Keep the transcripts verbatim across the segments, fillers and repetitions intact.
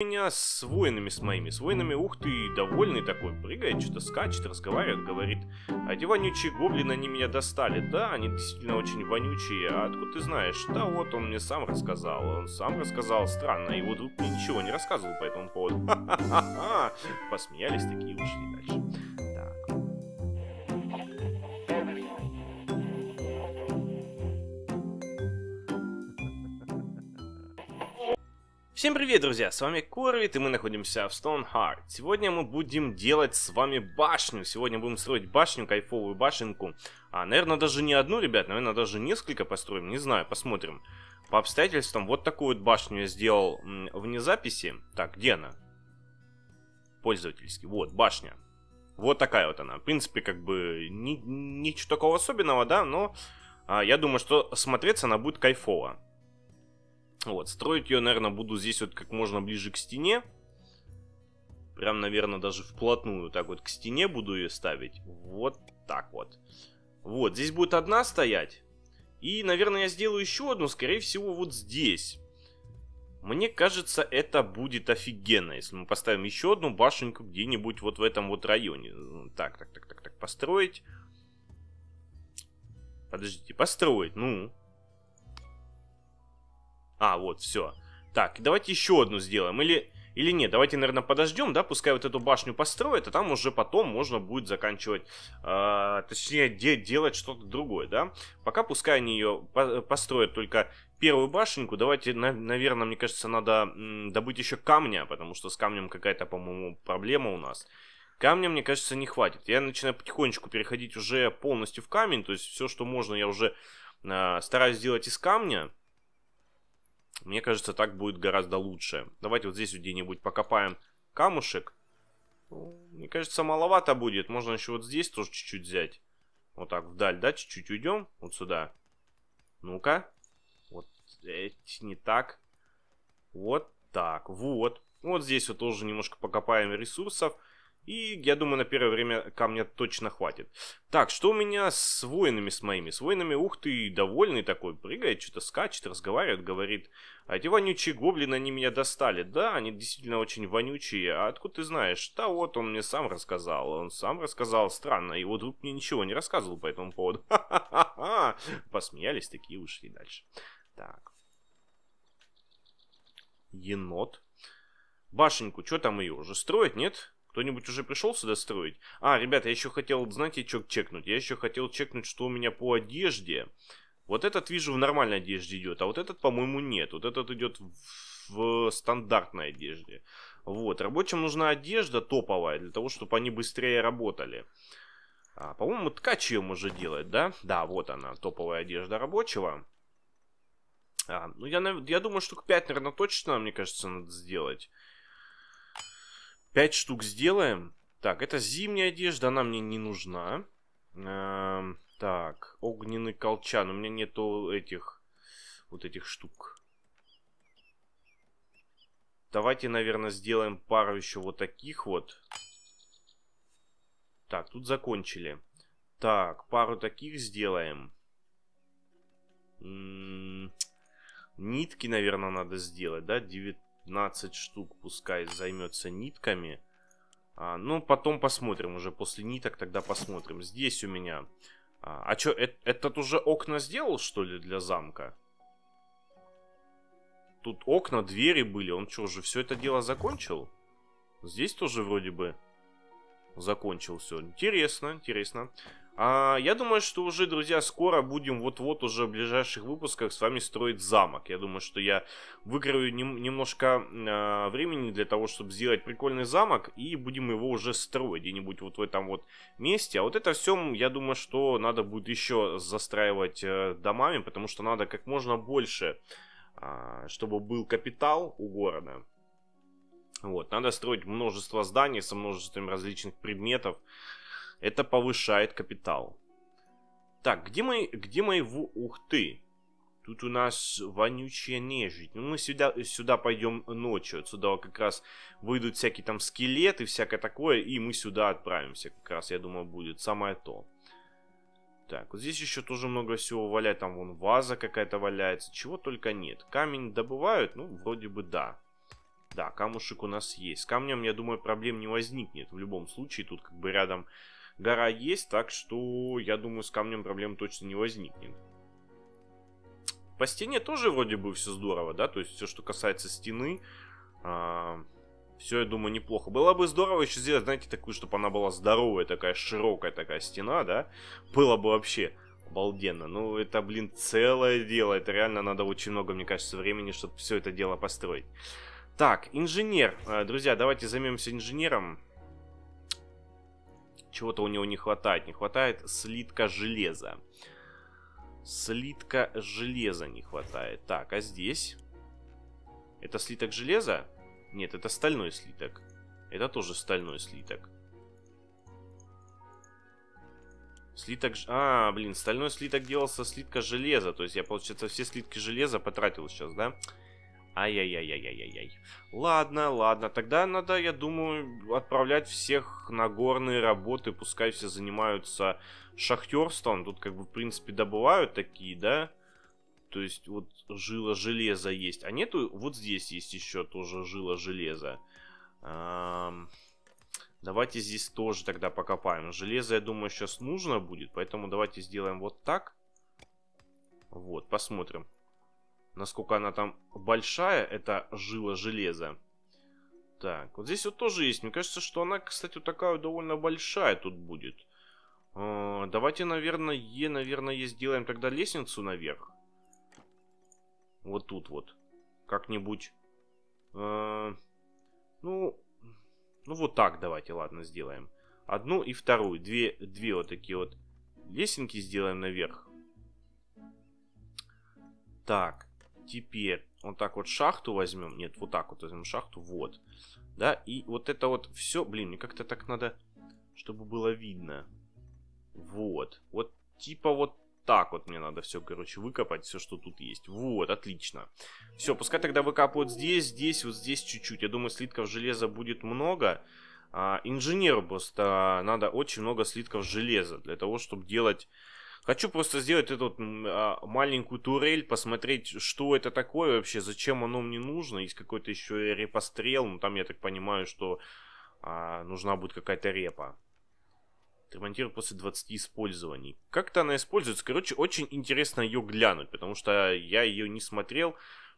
Меня с воинами с моими, с воинами, ух ты, довольный такой, прыгает, что-то скачет, разговаривает, говорит: а эти вонючие гоблины, они меня достали. Да, они действительно очень вонючие. А откуда ты знаешь? Да вот, он мне сам рассказал. Он сам рассказал, странно, его друг мне ничего не рассказывал по этому поводу. Ха-ха-ха-ха. Посмеялись такие и ушли дальше. Так. Всем привет, друзья, с вами Корвит, и мы находимся в Stoneheart. Сегодня мы будем делать с вами башню. Сегодня будем строить башню, кайфовую башенку. А, наверное, даже не одну, ребят, наверное, даже несколько построим, не знаю, посмотрим. По обстоятельствам, вот такую вот башню я сделал вне записи. Так, где она? Пользовательский, вот, башня. Вот такая вот она. В принципе, как бы, ни, ничего такого особенного, да, но а, я думаю, что смотреться она будет кайфово. Вот, строить ее, наверное, буду здесь вот как можно ближе к стене. Прям, наверное, даже вплотную так вот к стене буду ее ставить. Вот так вот. Вот, здесь будет одна стоять. И, наверное, я сделаю еще одну, скорее всего, вот здесь. Мне кажется, это будет офигенно, если мы поставим еще одну башенку где-нибудь вот в этом вот районе. Так, так, так, так, так, построить. Подождите, построить, ну... А, вот, все. Так, давайте еще одну сделаем. Или, или нет, давайте, наверное, подождем, да, пускай вот эту башню построят, а там уже потом можно будет заканчивать, э, точнее, де делать что-то другое, да. Пока пускай они ее по построят только первую башенку. Давайте, на наверное, мне кажется, надо добыть еще камня, потому что с камнем какая-то, по-моему, проблема у нас. Камня, мне кажется, не хватит. Я начинаю потихонечку переходить уже полностью в камень, то есть все, что можно, я уже э, стараюсь сделать из камня. Мне кажется, так будет гораздо лучше. Давайте вот здесь вот где-нибудь покопаем камушек. Мне кажется, маловато будет. Можно еще вот здесь тоже чуть-чуть взять. Вот так вдаль, да, чуть-чуть уйдем. Вот сюда. Ну-ка. Вот эти не так. Вот так, вот. Вот здесь вот тоже немножко покопаем ресурсов. И я думаю, на первое время камня точно хватит. Так, что у меня с воинами с моими? С воинами, ух ты, довольный такой, прыгает, что-то скачет, разговаривает, говорит: а эти вонючие гоблины, они меня достали. Да, они действительно очень вонючие. А откуда ты знаешь? Да вот, он мне сам рассказал. Он сам рассказал, странно, его друг мне ничего не рассказывал по этому поводу. Ха-ха-ха-ха. Посмеялись такие и ушли дальше. Так. Енот. Башенку, что там ее уже строить, нет? Кто-нибудь уже пришел сюда строить? А, ребята, я еще хотел, знаете, что чекнуть? Я еще хотел чекнуть, что у меня по одежде. Вот этот, вижу, в нормальной одежде идет, а вот этот, по-моему, нет. Вот этот идет в, в стандартной одежде. Вот, рабочим нужна одежда топовая, для того, чтобы они быстрее работали. А, по-моему, ткач ее может делать, да? Да, вот она, топовая одежда рабочего. А, ну, я, я думаю, штук пять, наверное, точно, мне кажется, надо сделать. Пять штук сделаем. Так, это зимняя одежда, она мне не нужна. Эм, так, огненный колчан. У меня нету этих, вот этих штук. Давайте, наверное, сделаем пару еще вот таких вот. Так, тут закончили. Так, пару таких сделаем. М-м- нитки, наверное, надо сделать, да, девятнадцать штук, пускай займется нитками. А, ну, потом посмотрим, уже после ниток тогда посмотрим. Здесь у меня... А, а что, э этот уже окна сделал, что ли, для замка? Тут окна, двери были, он что, уже все это дело закончил? Здесь тоже вроде бы закончил все. Интересно, интересно. А, я думаю, что уже, друзья, скоро будем вот-вот уже в ближайших выпусках с вами строить замок. Я думаю, что я выкрою нем немножко э, времени для того, чтобы сделать прикольный замок. И будем его уже строить где-нибудь вот в этом вот месте. А вот это все, я думаю, что надо будет еще застраивать э, домами. Потому что надо как можно больше, э, чтобы был капитал у города. Вот, надо строить множество зданий со множеством различных предметов. Это повышает капитал. Так, где мои... Где мои... Ух ты. Тут у нас вонючая нежить. Ну, мы сюда, сюда пойдем ночью. Отсюда как раз выйдут всякие там скелеты, всякое такое. И мы сюда отправимся. Как раз, я думаю, будет самое то. Так, вот здесь еще тоже много всего валяет. Там вон ваза какая-то валяется. Чего только нет. Камень добывают? Ну, вроде бы да. Да, камушек у нас есть. С камнем, я думаю, проблем не возникнет. В любом случае, тут как бы рядом гора есть, так что, я думаю, с камнем проблем точно не возникнет. По стене тоже вроде бы все здорово, да? То есть, все, что касается стены, а, все, я думаю, неплохо. Было бы здорово еще сделать, знаете, такую, чтобы она была здоровая, такая широкая такая стена, да? Было бы вообще обалденно. Ну, это, блин, целое дело. Это реально надо очень много, мне кажется, времени, чтобы все это дело построить. Так, инженер. Друзья, давайте займемся инженером. Чего-то у него не хватает. Не хватает слитка железа. Слитка железа не хватает. Так, а здесь? Это слиток железа? Нет, это стальной слиток. Это тоже стальной слиток. Слиток... А, блин, стальной слиток делался слитка железа. То есть я, получается, все слитки железа потратил сейчас, да? Ай-яй-яй-яй-яй-яй. Ладно, ладно. Тогда надо, я думаю, отправлять всех на горные работы. Пускай все занимаются шахтерством. Тут, как бы, в принципе, добывают такие, да? То есть, вот, жила железа есть. А нету... Вот здесь есть еще тоже жила железа. Эм... Давайте здесь тоже тогда покопаем. Железо, я думаю, сейчас нужно будет. Поэтому давайте сделаем вот так. Вот, посмотрим. Насколько она там большая, эта жила железа. Так, вот здесь вот тоже есть. Мне кажется, что она, кстати, вот такая довольно большая тут будет. Э, давайте, наверное, е, наверное, сделаем тогда лестницу наверх. Вот тут вот. Как-нибудь. Э, ну, ну, вот так давайте, ладно, сделаем. Одну и вторую. Две, две вот такие вот лесенки сделаем наверх. Так. Теперь вот так вот шахту возьмем. Нет, вот так вот возьмем шахту. Вот. Да, и вот это вот все. Блин, мне как-то так надо, чтобы было видно. Вот. Вот типа вот так вот мне надо все, короче, выкопать. Все, что тут есть. Вот, отлично. Все, пускай тогда выкапывают здесь, здесь, вот здесь чуть-чуть. Я думаю, слитков железа будет много. А, инженеру просто надо очень много слитков железа. Для того, чтобы делать... Хочу просто сделать эту вот, а, маленькую турель, посмотреть, что это такое вообще, зачем оно мне нужно. Есть какой-то еще репострел, ну там я так понимаю, что а, нужна будет какая-то репа. Ремонтировать после двадцати использований. Как-то она используется. Короче, очень интересно ее глянуть, потому что я ее не смотрел,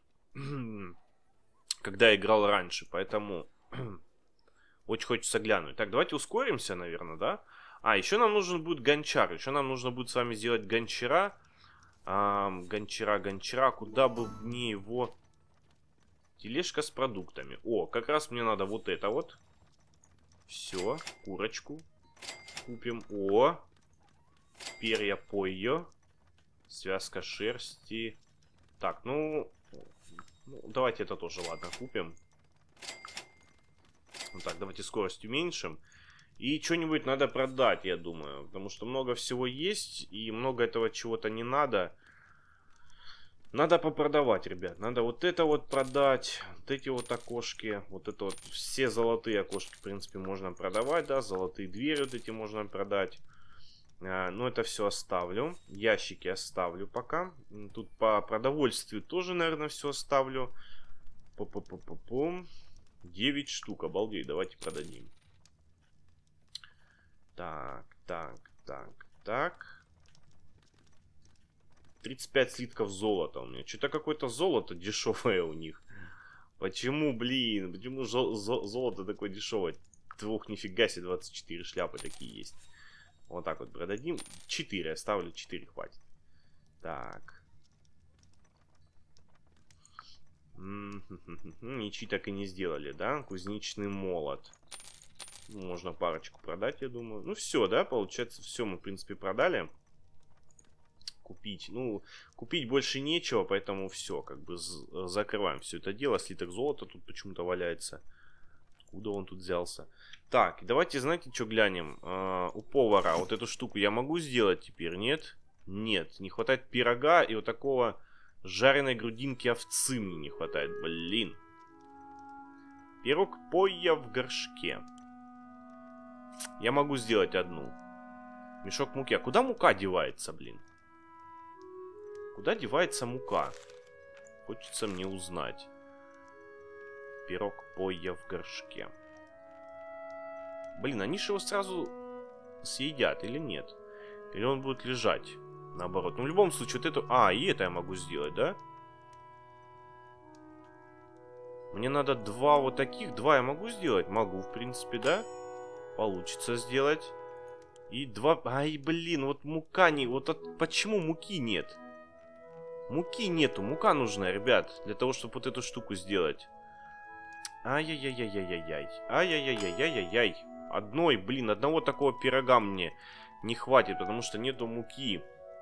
когда играл раньше, поэтому очень хочется глянуть. Так, давайте ускоримся, наверное, да? А, еще нам нужен будет гончар. Еще нам нужно будет с вами сделать гончара. А, гончара, гончара. Куда бы мне его... Тележка с продуктами. О, как раз мне надо вот это вот. Все, курочку купим. О, перья пойо. Связка шерсти. Так, ну... ну давайте это тоже, ладно, купим. Вот так, давайте скорость уменьшим. И что-нибудь надо продать, я думаю. Потому что много всего есть. И много этого чего-то не надо. Надо попродавать, ребят. Надо вот это вот продать. Вот эти вот окошки. Вот это вот. Все золотые окошки, в принципе, можно продавать, да. Золотые двери вот эти можно продать. А, но это все оставлю. Ящики оставлю пока. Тут по продовольствию тоже, наверное, все оставлю. Пу-пу-пу-пу-пум. девять штук, обалдеть. Давайте продадим. Так, так, так, так. тридцать пять слитков золота у меня. Что-то какое-то золото дешевое у них. Почему, блин? Почему золото такое дешевое? Двух, нифига себе, двадцать четыре шляпы такие есть. Вот так вот продадим. четыре оставлю, четыре хватит. Так. Ничьи так и не сделали, да? Кузнечный молот. Можно парочку продать, я думаю. Ну, все, да, получается, все мы, в принципе, продали. Купить. Ну, купить больше нечего, поэтому все, как бы закрываем все это дело. Слиток золота тут почему-то валяется. Откуда он тут взялся? Так, давайте, знаете, что глянем? А, у повара вот эту штуку я могу сделать теперь, нет? Нет, не хватает пирога и вот такого жареной грудинки овцы мне не хватает, блин. Пирог пойя в горшке. Я могу сделать одну. Мешок муки. А куда мука девается, блин? Куда девается мука? Хочется мне узнать. Пирог поя в горшке. Блин, они же его сразу съедят или нет? Или он будет лежать? Наоборот. Ну, в любом случае, вот это... А, и это я могу сделать, да? Мне надо два вот таких. Два я могу сделать? Могу, в принципе, да? Получится сделать. И два... Ай, блин, вот мука не... Вот от... почему муки нет? Муки нету. Мука нужна, ребят. Для того, чтобы вот эту штуку сделать. Ай-яй-яй-яй-яй-яй. Ай-яй-яй-яй-яй-яй. Одной, блин, одного такого пирога мне не хватит, потому что нету муки.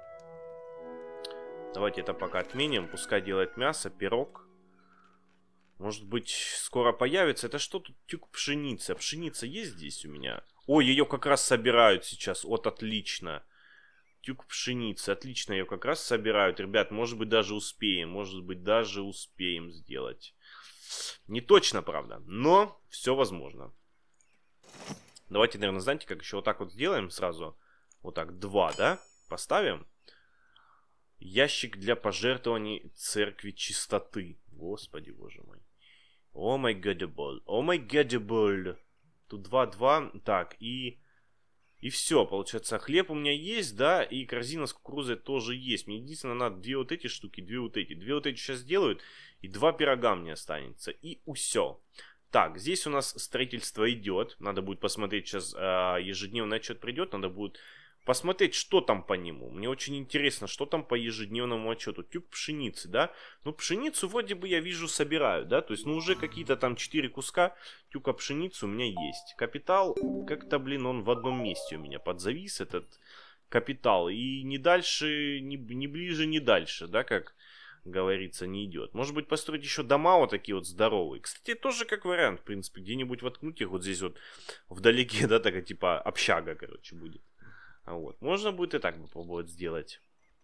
Давайте это пока отменим. Пускай делает мясо, пирог. Может быть, скоро появится. Это что тут? Тюк пшеницы. Пшеница есть здесь у меня? Ой, ее как раз собирают сейчас. Вот, отлично. Тюк пшеницы. Отлично, ее как раз собирают. Ребят, может быть, даже успеем. Может быть, даже успеем сделать. Не точно, правда. Но все возможно. Давайте, наверное, знаете, как еще вот так вот сделаем сразу. Вот так, два, да? Поставим. Ящик для пожертвований церкви чистоты. Господи, боже мой. О май гадебол. О май гадебол. Тут два, два. Так, и... И все, получается, хлеб у меня есть, да, и корзина с кукурузой тоже есть. Мне единственное надо две вот эти штуки, две вот эти. Две вот эти сейчас сделают, и два пирога мне останется. И все. Так, здесь у нас строительство идет. Надо будет посмотреть, сейчас э, ежедневный отчет придет, надо будет посмотреть, что там по нему. Мне очень интересно, что там по ежедневному отчету. Тюк пшеницы, да? Ну, пшеницу вроде бы я вижу собирают, да? То есть, ну, уже какие-то там четыре куска тюка пшеницы у меня есть. Капитал, как-то, блин, он в одном месте у меня подзавис, этот капитал. И не дальше, не, не ближе, не дальше, да, как говорится, не идет. Может быть, построить еще дома вот такие вот здоровые. Кстати, тоже как вариант, в принципе, где-нибудь воткнуть их вот здесь вот вдалеке, да, такая типа общага, короче, будет. А вот, можно будет и так попробовать сделать.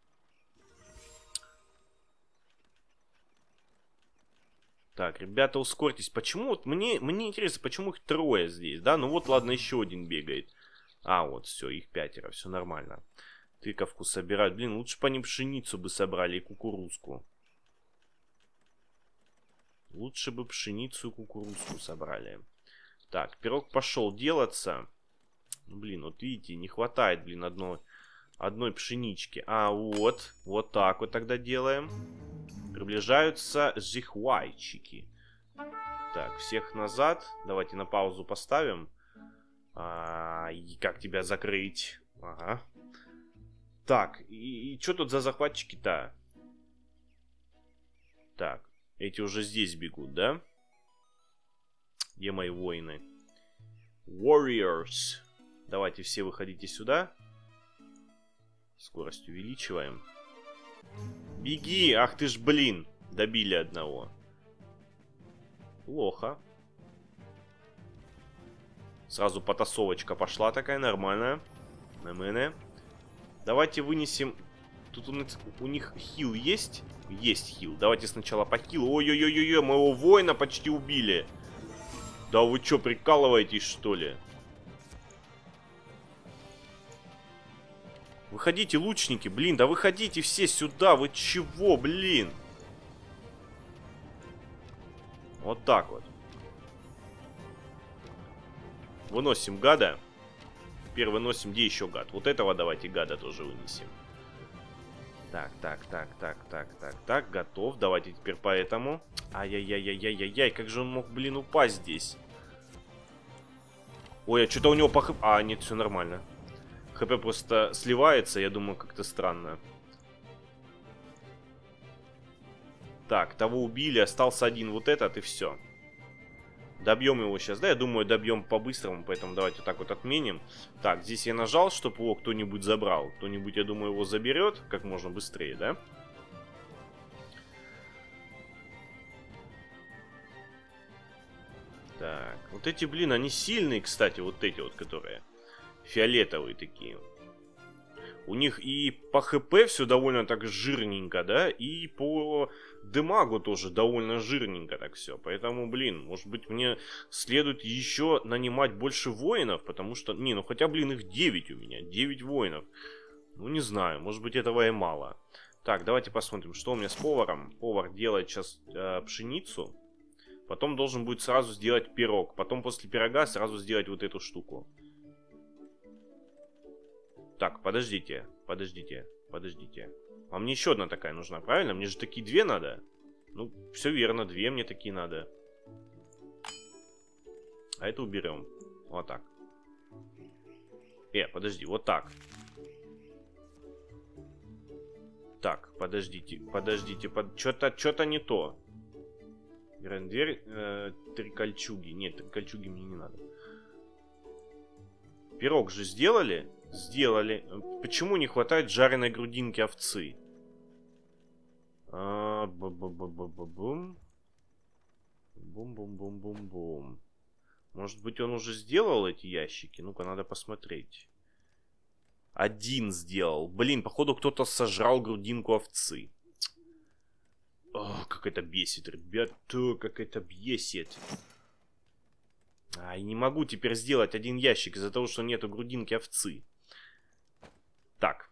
Так, ребята, ускорьтесь. Почему? Вот мне, мне интересно, почему их трое здесь, да? Ну вот, ладно, еще один бегает. А, вот, все, их пятеро, все нормально. Тыковку собирают. Блин, лучше бы они пшеницу бы собрали и кукурузку. Лучше бы пшеницу и кукурузку собрали. Так, пирог пошел делаться. Блин, вот видите, не хватает, блин, одной, одной пшенички. А, вот, вот так вот тогда делаем. Приближаются жихуайчики. Так, всех назад. Давайте на паузу поставим. А, и как тебя закрыть? Ага. Так, и, и что тут за захватчики-то? Так, эти уже здесь бегут, да? Где мои воины? Warriors. Давайте все выходите сюда. Скорость увеличиваем. Беги! Ах ты ж, блин! Добили одного. Плохо. Сразу потасовочка пошла такая нормальная. На мене. Давайте вынесем... Тут у, у них хил есть? Есть хил. Давайте сначала по хилу. Ой-ой-ой-ой, моего воина почти убили. Да вы что, прикалываетесь, что ли? Выходите, лучники, блин, да выходите все сюда, вы чего, блин? Вот так вот. Выносим гада. Теперь выносим, где еще гад? Вот этого давайте гада тоже вынесем. Так, так, так, так, так, так, так, готов. Давайте теперь по этому. Ай-яй-яй-яй-яй-яй, как же он мог, блин, упасть здесь? Ой, а что-то у него по хп... А, нет, все нормально. ХП просто сливается, я думаю, как-то странно. Так, того убили, остался один вот этот, и все. Добьем его сейчас, да, я думаю, добьем по-быстрому, поэтому давайте вот так вот отменим. Так, здесь я нажал, чтобы его кто-нибудь забрал. Кто-нибудь, я думаю, его заберет как можно быстрее, да? Так, вот эти, блин, они сильные, кстати, вот эти вот, которые фиолетовые такие. У них и по ХП все довольно так жирненько, да, и по демагу тоже довольно жирненько так все. Поэтому, блин, может быть, мне следует еще нанимать больше воинов, потому что, не, ну хотя, блин, их девять у меня, девять воинов. Ну, не знаю, может быть, этого и мало. Так, давайте посмотрим, что у меня с поваром. Повар делает сейчас э, пшеницу. Потом должен будет сразу сделать пирог. Потом после пирога сразу сделать вот эту штуку. Так, подождите. Подождите. Подождите. А мне еще одна такая нужна, правильно? Мне же такие две надо. Ну, все верно. Две мне такие надо. А это уберем. Вот так. Э, подожди. Вот так. Так, подождите. Подождите. Под... Что-то что-то не то. Дверь, э, три кольчуги. Нет, три кольчуги мне не надо. Пирог же сделали? Сделали. Почему не хватает жареной грудинки овцы? А, бум-бум-бум-бум-бум. Бум-бум-бум-бум-бум. Может быть, он уже сделал эти ящики? Ну-ка, надо посмотреть. Один сделал. Блин, походу кто-то сожрал грудинку овцы. О, как это бесит, ребята, как это бесит. Ай, не могу теперь сделать один ящик из-за того, что нету грудинки овцы. Так.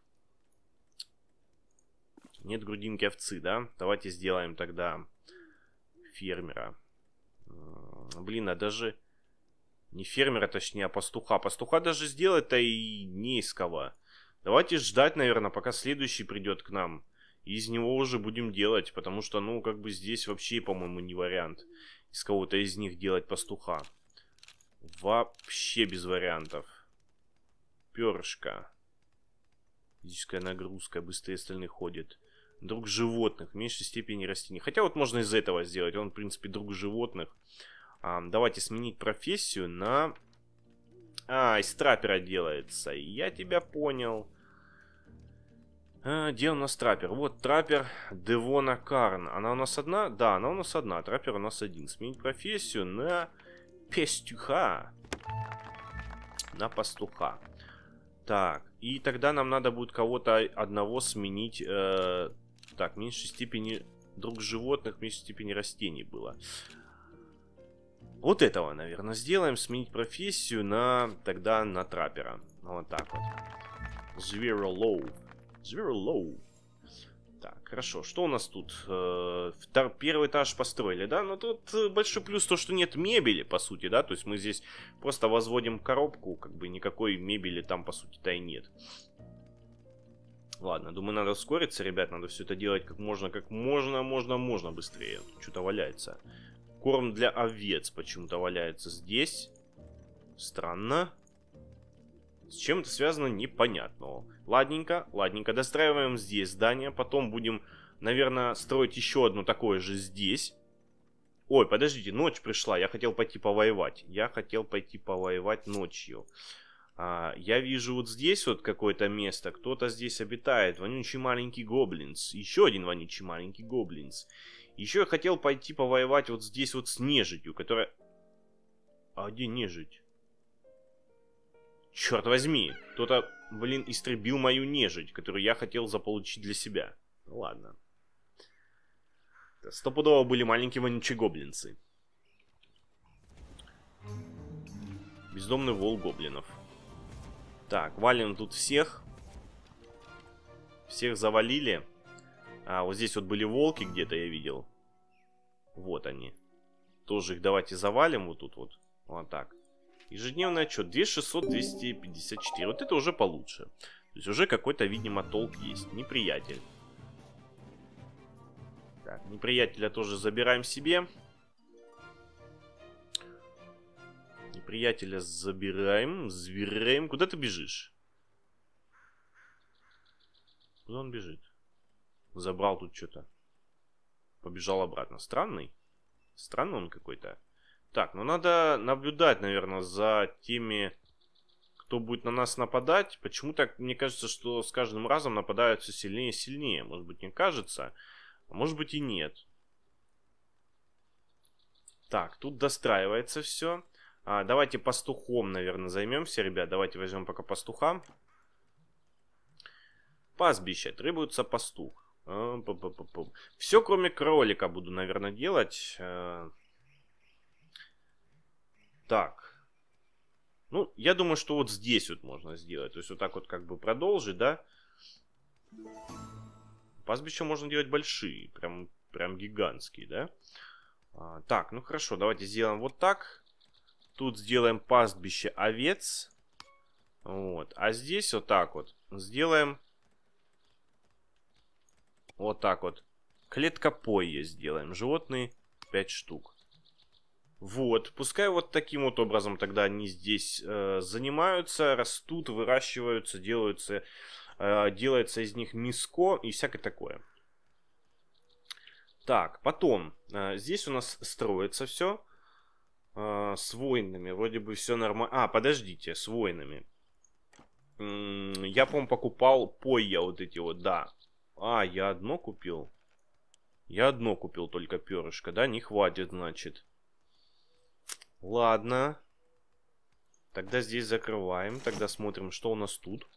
Нет грудинки овцы, да? Давайте сделаем тогда фермера. Блин, а даже... Не фермера, точнее, а пастуха. Пастуха даже сделать-то и не из кого. Давайте ждать, наверное, пока следующий придет к нам. И из него уже будем делать, потому что, ну, как бы здесь вообще, по-моему, не вариант из кого-то из них делать пастуха. Вообще без вариантов. Перышко. Физическая нагрузка, быстрее остальных ходит. Друг животных, в меньшей степени растений. Хотя вот можно из этого сделать, он, в принципе, друг животных. А, давайте сменить профессию на... А, из траппера делается. Я тебя понял. А, где у нас траппер? Вот траппер Девона Карн. Она у нас одна? Да, она у нас одна. Траппер у нас один. Сменить профессию на пастуха. На пастуха. Так, и тогда нам надо будет кого-то одного сменить. Э, так, в меньшей степени друг животных, в меньшей степени растений было. Вот этого, наверное, сделаем. Сменить профессию на... Тогда на траппера. Вот так вот. Зверолов. Зверолов. Так, хорошо. Что у нас тут? Э, втор... Первый этаж построили, да? Но тут большой плюс то, что нет мебели, по сути, да? То есть мы здесь просто возводим коробку. Как бы никакой мебели там, по сути-то, и нет. Ладно, думаю, надо ускориться, ребят. Надо все это делать как можно, как можно, можно, можно быстрее. Что-то валяется. Корм для овец почему-то валяется здесь. Странно. С чем это связано, непонятно. Ладненько, ладненько. Достраиваем здесь здание. Потом будем, наверное, строить еще одно такое же здесь. Ой, подождите, ночь пришла. Я хотел пойти повоевать. Я хотел пойти повоевать ночью. А, я вижу вот здесь вот какое-то место. Кто-то здесь обитает. Вонючий маленький гоблинс. Еще один вонючий маленький гоблинс. Еще я хотел пойти повоевать вот здесь вот с нежитью, которая... А где нежить? Черт возьми, кто-то, блин, истребил мою нежить, которую я хотел заполучить для себя. Ну ладно. Стопудово были маленькие вонючие гоблинцы. Бездомный волк гоблинов. Так, валим тут всех. Всех завалили. А, вот здесь вот были волки где-то, я видел. Вот они. Тоже их давайте завалим вот тут вот. Вот так. Ежедневный отчет. две тысячи шестьсот, двести пятьдесят четыре. Вот это уже получше. То есть уже какой-то, видимо, толк есть. Неприятель. Так, неприятеля тоже забираем себе. Неприятеля забираем. Зверяем. Куда ты бежишь? Куда он бежит? Забрал тут что-то. Побежал обратно. Странный. Странный он какой-то. Так, ну надо наблюдать, наверное, за теми, кто будет на нас нападать. Почему-то мне кажется, что с каждым разом нападают все сильнее и сильнее. Может быть, не кажется, а может быть и нет. Так, тут достраивается все. А, давайте пастухом, наверное, займемся, ребят. Давайте возьмем пока пастуха. Пастбище. Требуется пастух. Все, кроме кролика, буду, наверное, делать. Так. Ну, я думаю, что вот здесь вот можно сделать. То есть вот так вот как бы продолжить, да? Пастбища можно делать большие. Прям, прям гигантские, да? А, так, ну хорошо, давайте сделаем вот так. Тут сделаем пастбище овец. Вот. А здесь вот так вот сделаем. Вот так вот. Клеткопойе сделаем. Животные пять штук. Вот. Пускай вот таким вот образом тогда они здесь э, занимаются, растут, выращиваются, делаются, э, делается из них мяско и всякое такое. Так, потом. Э, здесь у нас строится все. Э, с воинами. Вроде бы все нормально. А, подождите, с воинами. М -м, я, по-моему, покупал пойя вот эти вот, да. А, я одно купил. Я одно купил только перышко, да? Не хватит, значит. Ладно. Тогда здесь закрываем. Тогда смотрим, что у нас тут.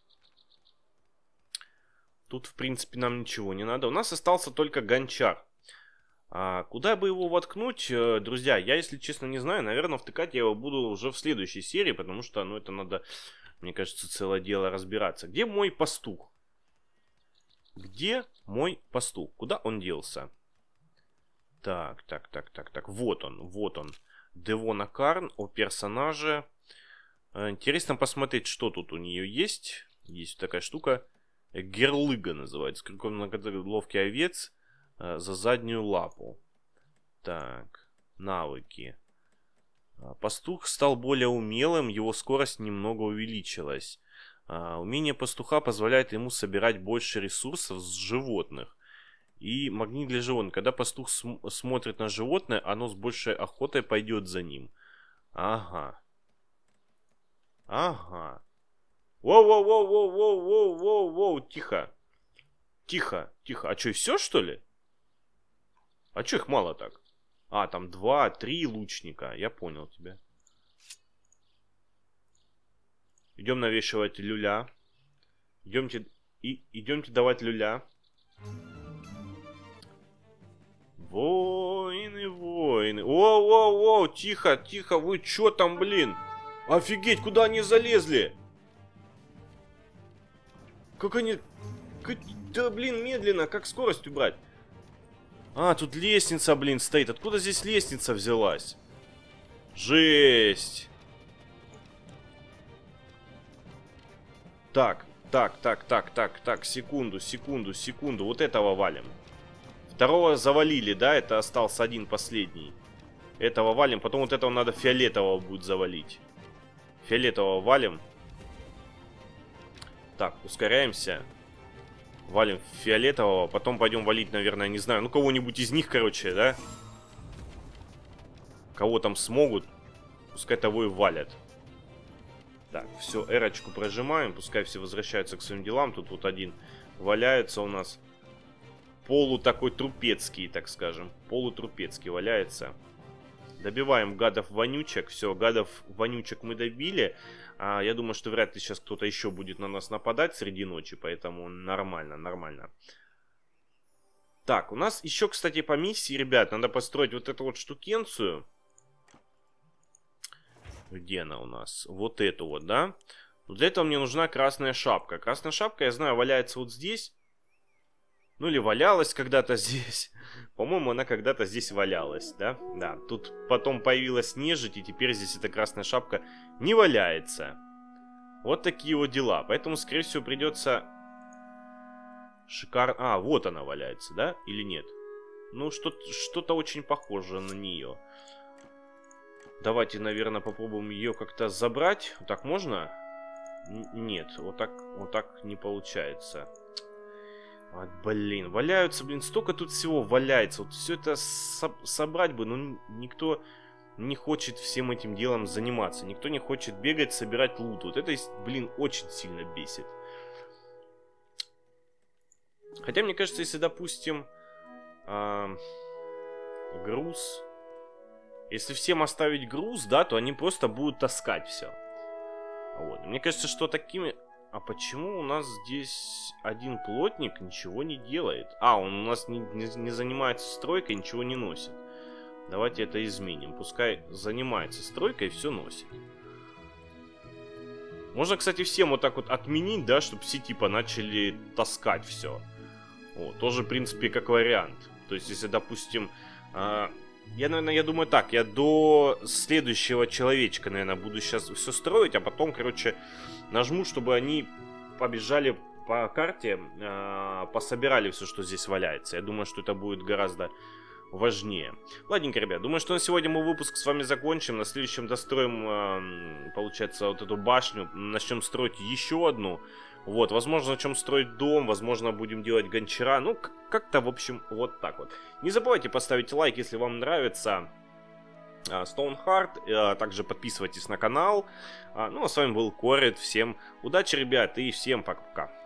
Тут, в принципе, нам ничего не надо. У нас остался только гончар. А куда бы его воткнуть, друзья, я, если честно, не знаю. Наверное, втыкать я его буду уже в следующей серии, потому что, ну, это надо, мне кажется, целое дело разбираться. Где мой пастух? Где мой пастух? Куда он делся? Так, так, так, так, так. Вот он, вот он. Девона Карн, о персонаже. Интересно посмотреть, что тут у нее есть. Есть такая штука. Герлыга называется. Как многоловкий овец за заднюю лапу. Так, навыки. Пастух стал более умелым, его скорость немного увеличилась. Умение пастуха позволяет ему собирать больше ресурсов с животных. И магнит для животных. Когда пастух см смотрит на животное, оно с большей охотой пойдет за ним. Ага. Ага. Воу-воу-воу-воу-воу-воу-воу-воу. Тихо. Тихо, тихо. А что, все, что ли? А что их мало так? А, там два, три лучника. Я понял тебя. Идем навешивать люля. Идемте, и, идемте давать люля. Воины, воины. Воу-воу-воу, тихо, тихо, вы чё там, блин? Офигеть, куда они залезли? Как они... Как... Да, блин, медленно, как скорость убрать? А, тут лестница, блин, стоит. Откуда здесь лестница взялась? Жесть. Так, так, так, так, так, так, секунду, секунду, секунду. Вот этого валим. Второго завалили, да? Это остался один последний. Этого валим. Потом вот этого надо фиолетового будет завалить. Фиолетового валим. Так, ускоряемся. Валим фиолетового. Потом пойдем валить, наверное, не знаю. Ну, кого-нибудь из них, короче, да? Кого там смогут. Пускай того и валят. Так, все, эрочку прожимаем. Пускай все возвращаются к своим делам. Тут вот один валяется у нас. Полу такой трупецкий, так скажем. Полутрупецкий валяется. Добиваем гадов-вонючек. Все, гадов-вонючек мы добили. А, я думаю, что вряд ли сейчас кто-то еще будет на нас нападать среди ночи. Поэтому нормально, нормально. Так, у нас еще, кстати, по миссии, ребят, надо построить вот эту вот штукенцию. Где она у нас? Вот эту вот, да? Для этого мне нужна красная шапка. Красная шапка, я знаю, валяется вот здесь. Ну или валялась когда-то здесь. По-моему, она когда-то здесь валялась, да? Да, тут потом появилась нежить, и теперь здесь эта красная шапка не валяется. Вот такие вот дела. Поэтому, скорее всего, придется... Шикарно... А, вот она валяется, да? Или нет? Ну, что-то что-то очень похоже на нее. Давайте, наверное, попробуем ее как-то забрать. Вот так можно? Н нет, вот так, вот так не получается. Вот, блин, валяются, блин, столько тут всего валяется. Вот все это со собрать бы, но никто не хочет всем этим делом заниматься. Никто не хочет бегать, собирать лут. Вот это, блин, очень сильно бесит. Хотя, мне кажется, если, допустим, э, груз... Если всем оставить груз, да, то они просто будут таскать все. Вот. Мне кажется, что такими... А почему у нас здесь один плотник ничего не делает? А, он у нас не, не, не занимается стройкой, ничего не носит. Давайте это изменим. Пускай занимается стройкой и все носит. Можно, кстати, всем вот так вот отменить, да, чтобы все типа начали таскать все. Вот, тоже, в принципе, как вариант. То есть, если, допустим, э, Я, наверное, я думаю так, я до следующего человечка, наверное, буду сейчас все строить, а потом, короче, нажму, чтобы они побежали по карте, э, пособирали все, что здесь валяется. Я думаю, что это будет гораздо важнее. Ладненько, ребят, думаю, что на сегодня мы выпуск с вами закончим. На следующем достроим, э, получается, вот эту башню. Начнем строить еще одну. Вот, возможно, начнем строить дом, возможно, будем делать гончара. Ну, как-то, в общем, вот так вот. Не забывайте поставить лайк, если вам нравится э, Stoneheart. Э, также подписывайтесь на канал. Э, ну, а с вами был Корет. Всем удачи, ребят, и всем пока-пока.